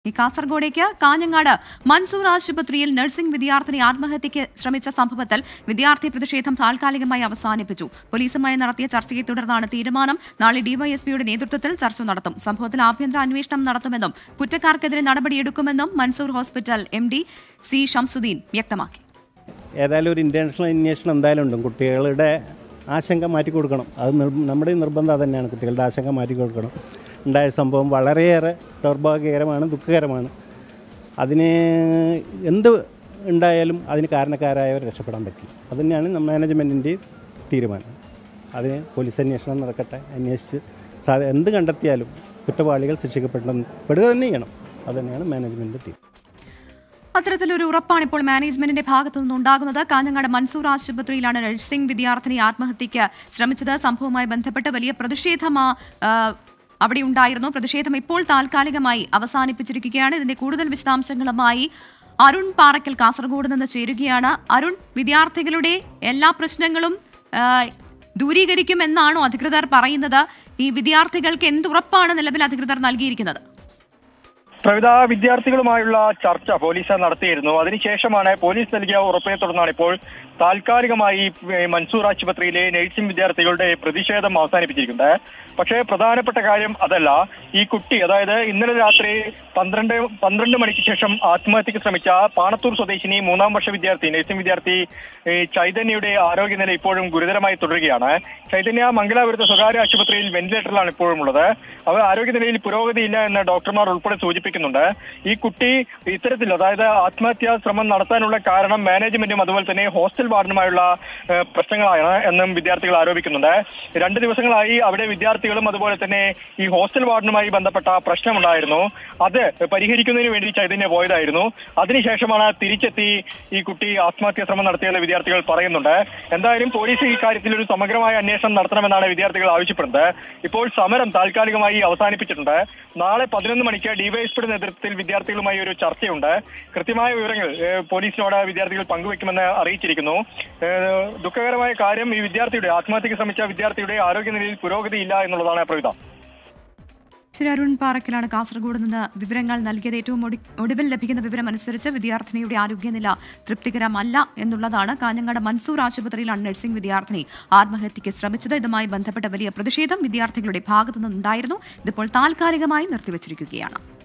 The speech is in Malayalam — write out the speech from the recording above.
കാസർഗോഡേക്ക് കാഞ്ഞങ്ങാട് മൻസൂർ ആശുപത്രിയിൽ നഴ്സിംഗ് വിദ്യാർത്ഥിനി ആത്മഹത്യയ്ക്ക് ശ്രമിച്ച സംഭവത്തിൽ വിദ്യാർത്ഥി പ്രതിഷേധം താൽക്കാലികമായി അവസാനിപ്പിച്ചു. പോലീസുമായി നടത്തിയ ചർച്ചയെ തുടർന്നാണ് തീരുമാനം. നാളെ ഡിവൈഎസ്പിയുടെ നേതൃത്വത്തിൽ ചർച്ച നടത്തും. സംഭവത്തിൽ ആഭ്യന്തര അന്വേഷണം നടത്തുമെന്നും കുറ്റക്കാർക്കെതിരെ നടപടിയെടുക്കുമെന്നും Mansoor hospital MD C Shamsuddeen വ്യക്തമാക്കി. ഏതായാലും ഒരു ഇന്റർനാഷണൽ അന്വേഷണം എന്തായാലും ഉണ്ട്. കുട്ടികളുടെ ആശങ്ക മാറ്റി കൊടുക്കണം. അത് നമ്മുടെ നിർബന്ധം തന്നെയാണ്. കുട്ടികളുടെ ആശങ്ക മാറ്റി കൊടുക്കണം. ഉണ്ടായ സംഭവം വളരെയേറെ ദൗർഭാഗ്യകരമാണ്, ദുഃഖകരമാണ്. അതിന് എന്ത് ഉണ്ടായാലും അതിന് കാരണക്കാരായവർ രക്ഷപ്പെടാൻ പറ്റില്ല. അതുതന്നെയാണ് മാനേജ്മെൻറ്റിൻ്റെ തീരുമാനം. അതിന് പോലീസ് അന്വേഷണം നടക്കട്ടെ. അന്വേഷിച്ച് എന്ത് കണ്ടെത്തിയാലും കുറ്റവാളികൾ ശിക്ഷിക്കപ്പെടുക തന്നെ ചെയ്യണം. അതുതന്നെയാണ് മാനേജ്മെൻറ്റിൻ്റെ തീരുമാനം. അത്തരത്തിലൊരു ഉറപ്പാണ് ഇപ്പോൾ മാനേജ്മെന്റിന്റെ ഭാഗത്തു നിന്നുണ്ടാകുന്നത്. കാഞ്ഞങ്ങാട് മൻസൂർ ആശുപത്രിയിലാണ് നഴ്സിംഗ് വിദ്യാർത്ഥിനി ആത്മഹത്യയ്ക്ക് ശ്രമിച്ചത്. സംഭവവുമായി ബന്ധപ്പെട്ട് വലിയ പ്രതിഷേധം അവിടെ ഉണ്ടായിരുന്നു. പ്രതിഷേധം ഇപ്പോൾ താൽക്കാലികമായി അവസാനിപ്പിച്ചിരിക്കുകയാണ്. ഇതിന്റെ കൂടുതൽ വിശദാംശങ്ങളുമായി അരുൺ പാറയ്ക്കൽ കാസർഗോഡ് നിന്ന് ചേരുകയാണ്. അരുൺ, വിദ്യാർത്ഥികളുടെ എല്ലാ പ്രശ്നങ്ങളും ദൂരീകരിക്കുമെന്നാണോ അധികൃതർ പറയുന്നത്? ഈ വിദ്യാർത്ഥികൾക്ക് എന്തുറപ്പാണ് നിലവിൽ അധികൃതർ നൽകിയിരിക്കുന്നത്? പ്രവിധ വിദ്യാർത്ഥികളുമായുള്ള ചർച്ച പോലീസ് നടത്തിയിരുന്നു. അതിനുശേഷമാണ് പോലീസ് നൽകിയ ഉറപ്പിനെ തുടർന്നാണ് ഇപ്പോൾ താൽക്കാലികമായി മൻസൂർ ആശുപത്രിയിലെ നഴ്സിംഗ് വിദ്യാർത്ഥികളുടെ പ്രതിഷേധം അവസാനിപ്പിച്ചിരിക്കുന്നത്. പക്ഷേ പ്രധാനപ്പെട്ട കാര്യം അതല്ല. ഈ കുട്ടി, അതായത് ഇന്നലെ രാത്രി 12 മണിക്ക് ശേഷം ആത്മഹത്യക്ക് ശ്രമിച്ച പാണത്തൂർ സ്വദേശിനി 3ാം വർഷ വിദ്യാർത്ഥി, നഴ്സിംഗ് വിദ്യാർത്ഥി ചൈതന്യയുടെ ആരോഗ്യനില ഇപ്പോഴും ഗുരുതരമായി തുടരുകയാണ്. ചൈതന്യ മംഗലാപുരത്തെ സ്വകാര്യ ആശുപത്രിയിൽ വെന്റിലേറ്ററിലാണ് ഇപ്പോഴും ഉള്ളത്. അവർ ആരോഗ്യനിലയിൽ പുരോഗതിയില്ല എന്ന് ഡോക്ടർമാർ ഉൾപ്പെടെ സൂചിപ്പിക്കുന്നുണ്ട്. ഈ കുട്ടി ഇത്തരത്തിൽ, അതായത് ആത്മഹത്യാ ശ്രമം നടത്താനുള്ള കാരണം മാനേജ്മെന്റും അതുപോലെ തന്നെ ഹോസ്റ്റൽ വാർഡനുമായുള്ള പ്രശ്നങ്ങളാണ് എന്നും വിദ്യാർത്ഥികൾ ആരോപിക്കുന്നുണ്ട്. 2 ദിവസങ്ങളായി അവിടെ വിദ്യാർത്ഥികളും അതുപോലെ തന്നെ ഈ ഹോസ്റ്റൽ വാർഡനുമായി ബന്ധപ്പെട്ട പ്രശ്നമുണ്ടായിരുന്നു. അത് പരിഹരിക്കുന്നതിന് വേണ്ടി ചൈതന്യ പോയതായിരുന്നു. അതിനുശേഷമാണ് തിരിച്ചെത്തി ഈ കുട്ടി ആത്മഹത്യാ ശ്രമം നടത്തിയെന്ന് വിദ്യാർത്ഥികൾ പറയുന്നുണ്ട്. എന്തായാലും പോലീസ് ഈ കാര്യത്തിൽ ഒരു സമഗ്രമായ അന്വേഷണം നടത്തണമെന്നാണ് വിദ്യാർത്ഥികൾ ആവശ്യപ്പെടുന്നത്. ഇപ്പോൾ സമരം താൽക്കാലികമായി അവസാനിപ്പിച്ചിട്ടുണ്ട്. നാളെ 11 മണിക്ക് ഡിവൈഎസ്പിയുടെ നേതൃത്വത്തിൽ വിദ്യാർത്ഥികളുമായി ഒരു ചർച്ചയുണ്ട്. കൃത്യമായ വിവരങ്ങൾ പോലീസിനോട് വിദ്യാർത്ഥികൾ പങ്കുവെക്കുമെന്ന് അറിയിച്ചിരിക്കുന്നു. ദുഃഖകരമായ കാര്യം, ഈ വിദ്യാർത്ഥിയുടെ ആത്മഹത്യക്ക് ശ്രമിച്ച വിദ്യാർത്ഥിയുടെ ആരോഗ്യനിലയിൽ പുരോഗതിയില്ല എന്നുള്ളതാണ് പ്രവിധ. ശ്രീ അരുൺ പാറയ്ക്കലാണ് കാസർഗോഡ് നിന്ന് വിവരങ്ങൾ നൽകിയത്. ഏറ്റവും ഒടുവിൽ ലഭിക്കുന്ന വിവരം അനുസരിച്ച് വിദ്യാർത്ഥിനിയുടെ ആരോഗ്യനില തൃപ്തികരമല്ല എന്നുള്ളതാണ്. കാഞ്ഞങ്ങാട് മൻസൂർ ആശുപത്രിയിലാണ് നഴ്സിംഗ് വിദ്യാർത്ഥിനി ആത്മഹത്യയ്ക്ക് ശ്രമിച്ചത്. ഇതുമായി ബന്ധപ്പെട്ട വലിയ പ്രതിഷേധം വിദ്യാർത്ഥികളുടെ ഭാഗത്തു നിന്നുണ്ടായിരുന്നു. ഇതിപ്പോൾ താൽക്കാലികമായി നിർത്തിവച്ചിരിക്കുകയാണ്.